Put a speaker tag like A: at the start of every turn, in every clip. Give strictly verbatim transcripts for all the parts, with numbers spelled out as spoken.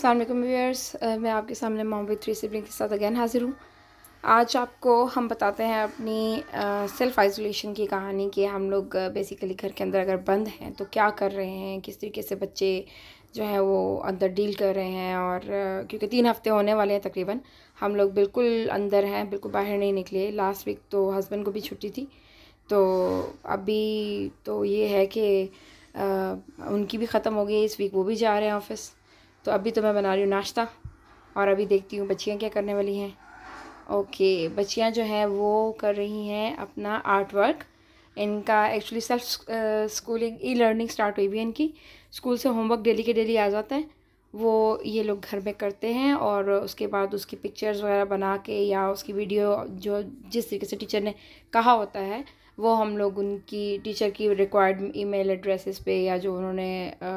A: अस्सलाम वालेकुम व्यूअर्स, मैं आपके सामने मॉम विद थ्री सिबलिंग के साथ अगेन हाजिर हूँ। आज आपको हम बताते हैं अपनी सेल्फ़ आइसोलेशन की कहानी कि हम लोग बेसिकली घर के अंदर अगर बंद हैं तो क्या कर रहे हैं, किस तरीके से बच्चे जो हैं वो अंदर डील कर रहे हैं। और uh, क्योंकि तीन हफ्ते होने वाले हैं तकरीबन, हम लोग बिल्कुल अंदर हैं, बिल्कुल बाहर नहीं निकले। लास्ट वीक तो हस्बैंड को भी छुट्टी थी, तो अभी तो ये है कि uh, उनकी भी ख़त्म हो गई इस वीक, वो भी जा रहे हैं ऑफ़िस। तो अभी तो मैं बना रही हूँ नाश्ता और अभी देखती हूँ बच्चियाँ क्या करने वाली हैं। ओके, बच्चियाँ जो हैं वो कर रही हैं अपना आर्ट वर्क। इनका actually self schooling e learning start हुई भी है इनकी। स्कूल से होमवर्क डेली के डेली आ जाता है, वो ये लोग घर में करते हैं और उसके बाद उसकी पिक्चर्स वगैरह बना के या उसकी वीडियो जो जिस तरीके से टीचर ने कहा होता है वो हम लोग उनकी टीचर की रिक्वायर्ड ईमेल एड्रेसेस पे या जो उन्होंने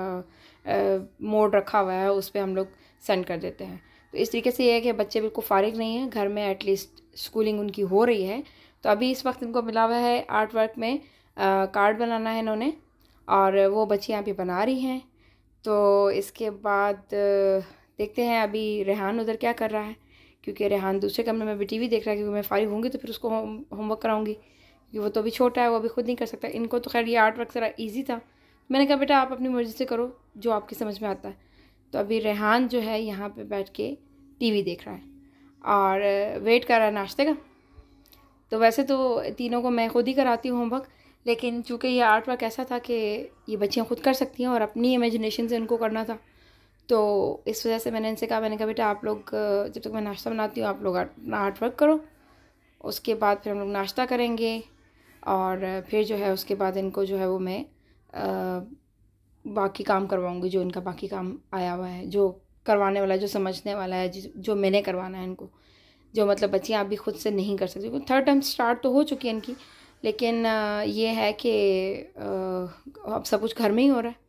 A: मोड रखा हुआ है उस पर हम लोग सेंड कर देते हैं। तो इस तरीके से ये है कि बच्चे बिल्कुल फ़ारिग नहीं हैं, घर में एटलीस्ट स्कूलिंग उनकी हो रही है। तो अभी इस वक्त इनको मिला हुआ है आर्ट वर्क में आ, कार्ड बनाना है इन्होंने, और वो बच्चियाँ अभी बना रही हैं। तो इसके बाद देखते हैं अभी रेहान उधर क्या कर रहा है, क्योंकि रेहान दूसरे कमरे में भी टीवी देख रहा है, क्योंकि मैं फारिग होंगी तो फिर उसको होमवर्क कराऊंगी, क्योंकि वो तो अभी छोटा है, वो अभी खुद नहीं कर सकता। इनको तो खैर ये आर्ट वर्क ज़रा ईजी था, मैंने कहा बेटा आप अपनी मर्ज़ी से करो जो आपकी समझ में आता है। तो अभी रेहान जो है यहाँ पे बैठ के टीवी देख रहा है और वेट कर रहा है नाश्ते का। तो वैसे तो तीनों को मैं खुद ही कराती हूँ होमवर्क, लेकिन चूँकि ये आर्ट वर्क ऐसा था कि ये बच्चियाँ खुद कर सकती हैं और अपनी इमेजिनेशन से इनको करना था, तो इस वजह से मैंने इनसे कहा, मैंने कहा बेटा आप लोग जब तक मैं नाश्ता बनाती हूँ आप लोग अपना आर्ट वर्क करो, उसके बाद फिर हम लोग नाश्ता करेंगे और फिर जो है उसके बाद इनको जो है वो मैं आ, बाकी काम करवाऊँगी, जो इनका बाकी काम आया हुआ है, जो करवाने वाला है, जो समझने वाला है, जो मैंने करवाना है इनको, जो मतलब बच्चियाँ अभी खुद से नहीं कर सकती। क्योंकि थर्ड टर्म स्टार्ट तो हो चुकी है इनकी, लेकिन ये है कि अब सब कुछ घर में ही हो रहा है।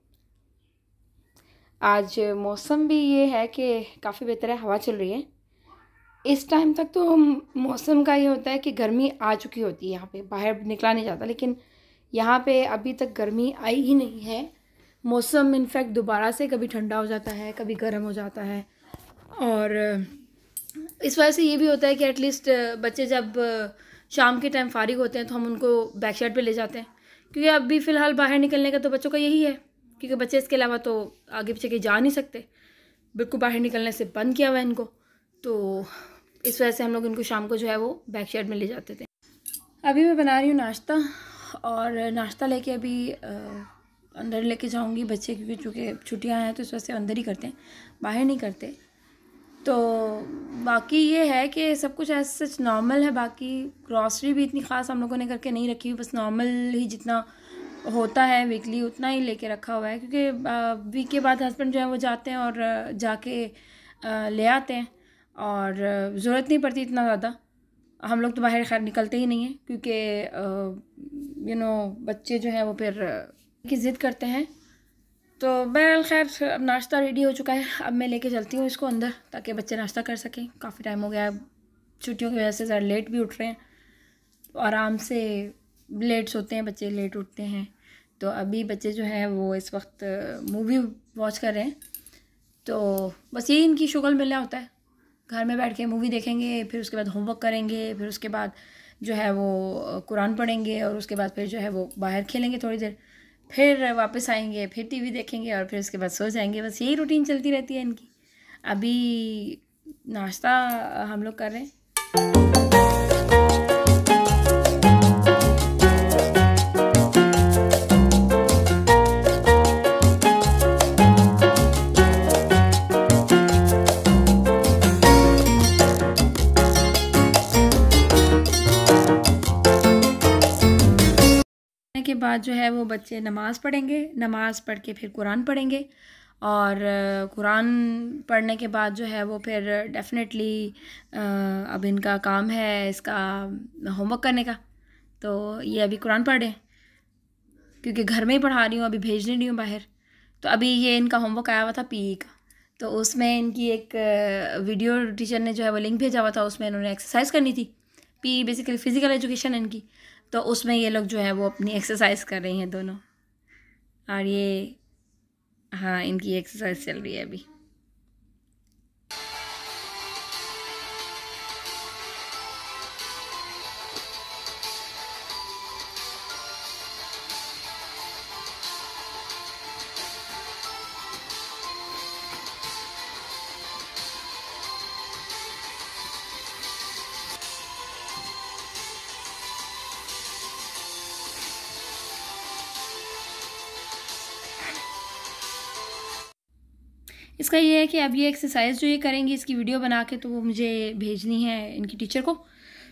A: आज मौसम भी ये है कि काफ़ी बेहतर है, हवा चल रही है। इस टाइम तक तो मौसम का ये होता है कि गर्मी आ चुकी होती है, यहाँ पे बाहर निकला नहीं जाता, लेकिन यहाँ पे अभी तक गर्मी आई ही नहीं है। मौसम इनफैक्ट दोबारा से कभी ठंडा हो जाता है, कभी गर्म हो जाता है। और इस वजह से ये भी होता है कि एटलीस्ट बच्चे जब शाम के टाइम फारिग होते हैं तो हम उनको बैक साइड पे ले जाते हैं, क्योंकि अभी फ़िलहाल बाहर निकलने का तो बच्चों का यही है, क्योंकि बच्चे इसके अलावा तो आगे पीछे कहीं जा नहीं सकते, बिल्कुल बाहर निकलने से बंद किया हुआ है इनको। तो इस वजह से हम लोग इनको शाम को जो है वो बैक साइड में ले जाते थे। अभी मैं बना रही हूँ नाश्ता, और नाश्ता लेके अभी आ, अंदर लेके जाऊँगी बच्चे, क्योंकि चूँकि छुट्टियाँ हैं तो इस वजह से अंदर ही करते हैं, बाहर नहीं करते। तो बाकी ये है कि सब कुछ ऐसा सच नॉर्मल है। बाकी ग्रॉसरी भी इतनी ख़ास हम लोगों ने करके नहीं रखी हुई, बस नॉर्मल ही जितना होता है वीकली उतना ही लेके रखा हुआ है, क्योंकि वीक के बाद हस्बैंड जो है वो जाते हैं और जाके ले आते हैं और ज़रूरत नहीं पड़ती इतना ज़्यादा। हम लोग तो बाहर खैर निकलते ही नहीं हैं, क्योंकि यू नो बच्चे जो हैं वो फिर की ज़िद करते हैं। तो बहरहाल खैर अब नाश्ता रेडी हो चुका है, अब मैं लेके चलती हूँ इसको अंदर ताकि बच्चे नाश्ता कर सकें। काफ़ी टाइम हो गया है, छुट्टियों की वजह से ज़रा लेट भी उठ रहे हैं, तो आराम से लेट सोते हैं बच्चे, लेट उठते हैं। तो अभी बच्चे जो हैं वो इस वक्त मूवी वॉच कर रहे हैं, तो बस यही इनकी शुगल मिलना होता है, घर में बैठ के मूवी देखेंगे, फिर उसके बाद होमवर्क करेंगे, फिर उसके बाद जो है वो कुरान पढ़ेंगे, और उसके बाद फिर जो है वो बाहर खेलेंगे थोड़ी देर, फिर वापस आएंगे, फिर टीवी देखेंगे और फिर उसके बाद सो जाएंगे। बस यही रूटीन चलती रहती है इनकी। अभी नाश्ता हम लोग कर रहे हैं। के बाद जो है वो बच्चे नमाज़ पढ़ेंगे, नमाज़ पढ़ के फिर कुरान पढ़ेंगे, और कुरान पढ़ने के बाद जो है वो फिर डेफिनेटली अब इनका काम है इसका होमवर्क करने का। तो ये अभी कुरान पढ़ रहे हैं, क्योंकि घर में ही पढ़ा रही हूँ, अभी भेज नहीं रही हूँ बाहर। तो अभी ये इनका होमवर्क आया हुआ था पीई का, तो उसमें इनकी एक वीडियो टीचर ने जो है वो लिंक भेजा हुआ था, उसमें इन्होंने एक्सरसाइज करनी थी। पीई बेसिकली फ़िज़िकल एजुकेशन इनकी, तो उसमें ये लोग जो है वो अपनी एक्सरसाइज कर रही हैं दोनों, और ये हाँ इनकी एक्सरसाइज चल रही है अभी। इसका ये है कि अब ये एक्सरसाइज जो ये करेंगी इसकी वीडियो बना के तो वो मुझे भेजनी है इनकी टीचर को।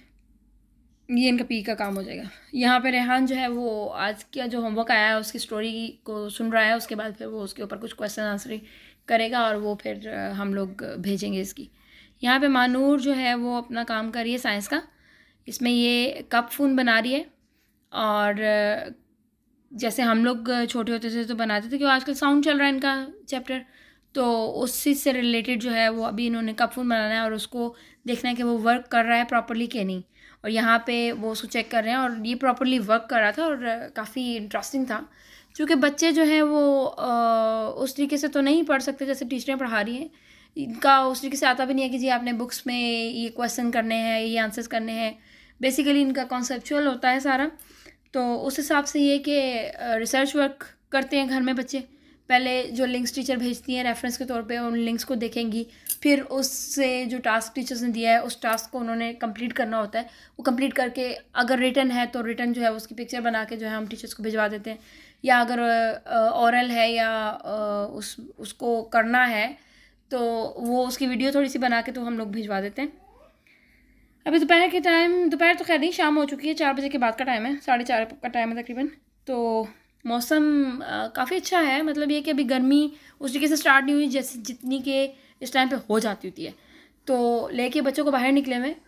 A: ये इनका पी का काम हो जाएगा। यहाँ पे रेहान जो है वो आज का जो होमवर्क आया है उसकी स्टोरी को सुन रहा है, उसके बाद फिर वो उसके ऊपर कुछ क्वेश्चन आंसर करेगा और वो फिर हम लोग भेजेंगे इसकी। यहाँ पे मानूर जो है वो अपना काम कर रही है साइंस का। इसमें ये कप फून बना रही है और जैसे हम लोग छोटे होते थे तो बनाते थे, क्योंकि आजकल साउंड चल रहा है इनका चैप्टर, तो उसी से रिलेटेड जो है वो अभी इन्होंने कप फून बनाना है और उसको देखना है कि वो वर्क कर रहा है प्रॉपर्ली कि नहीं। और यहाँ पे वो उसको चेक कर रहे हैं और ये प्रॉपर्ली वर्क कर रहा था और काफ़ी इंटरेस्टिंग था, क्योंकि बच्चे जो हैं वो आ, उस तरीके से तो नहीं पढ़ सकते जैसे टीचरें पढ़ा रही हैं। इनका उस तरीके से आता भी नहीं है कि जी आपने बुक्स में ये क्वेश्चन करने हैं, ये आंसर्स करने हैं। बेसिकली इनका कॉन्सेप्चुअल होता है सारा। तो उस हिसाब से ये कि रिसर्च वर्क करते हैं घर में बच्चे। पहले जो लिंक्स टीचर भेजती हैं रेफरेंस के तौर पे उन लिंक्स को देखेंगी, फिर उससे जो टास्क टीचर्स ने दिया है उस टास्क को उन्होंने कंप्लीट करना होता है। वो कंप्लीट करके अगर रिटन है तो रिटन जो है उसकी पिक्चर बना के जो है हम टीचर्स को भिजवा देते हैं, या अगर ओरल है या उस उसको करना है तो वो उसकी वीडियो थोड़ी सी बना के तो हम लोग भिजवा देते हैं। अभी दोपहर के टाइम, दोपहर तो खैर नहीं, शाम हो चुकी है, चार बजे के बाद का टाइम है, साढ़े चार का टाइम है तकरीबन। तो मौसम काफ़ी अच्छा है, मतलब ये कि अभी गर्मी उस तरीके से स्टार्ट नहीं हुई जैसे जितनी के इस टाइम पे हो जाती होती है। तो लेके बच्चों को बाहर निकले में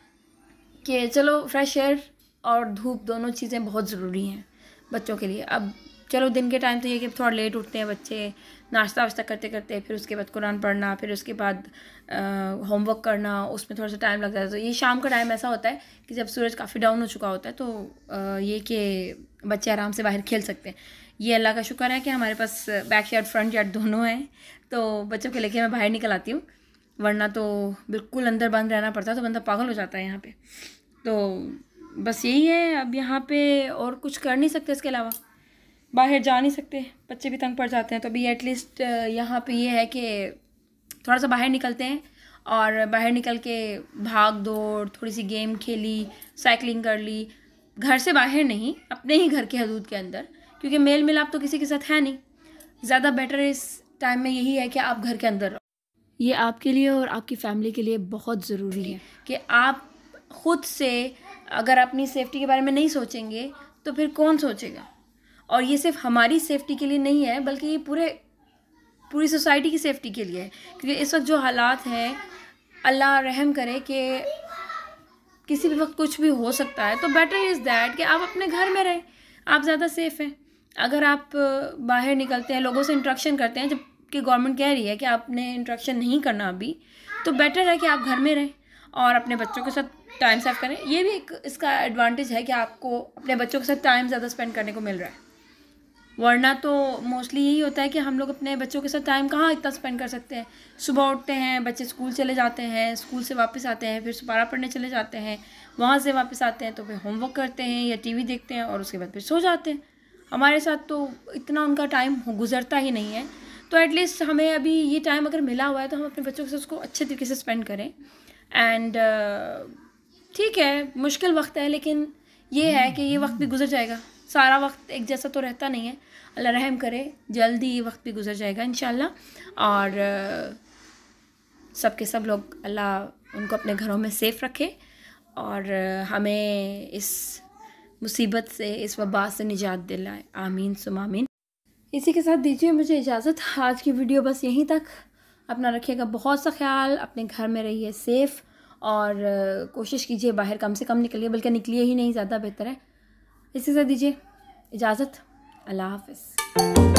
A: कि चलो फ्रेश एयर और धूप दोनों चीज़ें बहुत ज़रूरी हैं बच्चों के लिए। अब चलो दिन के टाइम तो ये कि थोड़ा लेट उठते हैं बच्चे, नाश्ता वाश्ता करते करते, फिर उसके बाद कुरान पढ़ना, फिर उसके बाद होमवर्क करना, उसमें थोड़ा सा टाइम लगता है। तो ये शाम का टाइम ऐसा होता है कि जब सूरज काफ़ी डाउन हो चुका होता है तो आ, ये कि बच्चे आराम से बाहर खेल सकते हैं। ये अल्लाह का शुक्र है कि हमारे पास बैक यार्ड फ्रंट यार्ड दोनों हैं, तो बच्चों के लेके मैं बाहर निकल आती हूँ, वरना तो बिल्कुल अंदर बंद रहना पड़ता तो बंदा पागल हो जाता है यहाँ पे। तो बस यही है, अब यहाँ पे और कुछ कर नहीं सकते, इसके अलावा बाहर जा नहीं सकते, बच्चे भी तंग पड़ जाते हैं। तो अभी एटलीस्ट यहाँ पे ये है कि थोड़ा सा बाहर निकलते हैं और बाहर निकल के भाग दौड़, थोड़ी सी गेम खेली, साइकिलिंग कर ली, घर से बाहर नहीं, अपने ही घर के हदूद के अंदर, क्योंकि मेल मिलाप तो किसी के साथ है नहीं। ज़्यादा बेटर इस टाइम में यही है कि आप घर के अंदर रहो। ये आपके लिए और आपकी फैमिली के लिए बहुत ज़रूरी है कि आप ख़ुद से अगर अपनी सेफ्टी के बारे में नहीं सोचेंगे तो फिर कौन सोचेगा। और ये सिर्फ हमारी सेफ्टी के लिए नहीं है, बल्कि ये पूरे पूरी सोसाइटी की सेफ्टी के लिए है, क्योंकि इस वक्त जो हालात हैं, अल्लाह रहम करे कि किसी भी वक्त कुछ भी हो सकता है। तो बेटर इज़ दैट कि आप अपने घर में रहें, आप ज़्यादा सेफ़ हैं। अगर आप बाहर निकलते हैं, लोगों से इंट्रैक्शन करते हैं, जबकि गवर्नमेंट कह रही है कि आपने इंट्रैक्शन नहीं करना अभी, तो बेटर है कि आप घर में रहें और अपने बच्चों के साथ टाइम सेव करें। ये भी एक इसका एडवांटेज है कि आपको अपने बच्चों के साथ टाइम ज़्यादा स्पेंड करने को मिल रहा है, वरना तो मोस्टली यही होता है कि हम लोग अपने बच्चों के साथ टाइम कहाँ इतना स्पेंड कर सकते हैं। सुबह उठते हैं, बच्चे स्कूल चले जाते हैं, स्कूल से वापस आते हैं, फिर सुपारा पढ़ने चले जाते हैं, वहाँ से वापस आते हैं तो फिर होमवर्क करते हैं या टीवी देखते हैं और उसके बाद फिर सो जाते हैं। हमारे साथ तो इतना उनका टाइम गुजरता ही नहीं है। तो एटलीस्ट हमें अभी ये टाइम अगर मिला हुआ है तो हम अपने बच्चों के साथ उसको अच्छे तरीके से स्पेंड करें। एंड ठीक है, मुश्किल वक्त है, लेकिन ये है कि ये वक्त भी गुजर जाएगा। सारा वक्त एक जैसा तो रहता नहीं है, अल्लाह रहम करे, जल्दी ये वक्त भी गुजर जाएगा इंशाल्लाह। और सब के सब लोग अल्लाह उनको अपने घरों में सेफ़ रखे और हमें इस मुसीबत से, इस वबा से निजात दिलाए, आमीन सुम आमीन। इसी के साथ दीजिए मुझे इजाज़त। आज की वीडियो बस यहीं तक। अपना रखिएगा बहुत सा ख्याल, अपने घर में रहिए सेफ़ और कोशिश कीजिए बाहर कम से कम निकलिए, बल्कि निकलिए ही नहीं, ज़्यादा बेहतर है। इसी से दीजिए इजाज़त। अल्लाह हाफ़िज़।